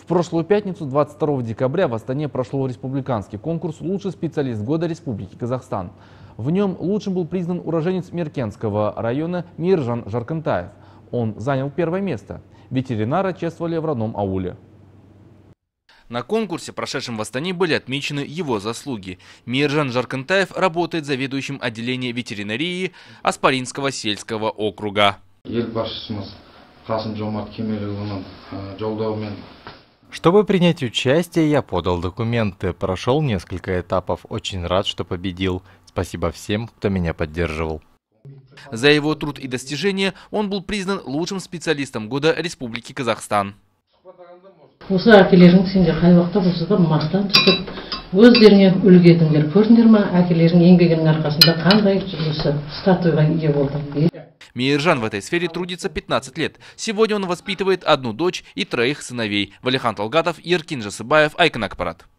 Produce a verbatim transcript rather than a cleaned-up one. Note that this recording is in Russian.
В прошлую пятницу, двадцать второго декабря, в Астане прошел республиканский конкурс «Лучший специалист года Республики Казахстан». В нем лучшим был признан уроженец Меркенского района Мейиржан Жаркентаев. Он занял первое место. Ветеринара чествовали в родном ауле. На конкурсе, прошедшем в Астане, были отмечены его заслуги. Мейиржан Жаркентаев работает заведующим отделением ветеринарии Аспаринского сельского округа. Чтобы принять участие, я подал документы, прошел несколько этапов, очень рад, что победил. Спасибо всем, кто меня поддерживал. За его труд и достижения он был признан лучшим специалистом года Республики Казахстан. Мейиржан в этой сфере трудится пятнадцать лет. Сегодня он воспитывает одну дочь и троих сыновей. Валихан Талгатов, Еркин Жасыбаев, Айкын Акпарат.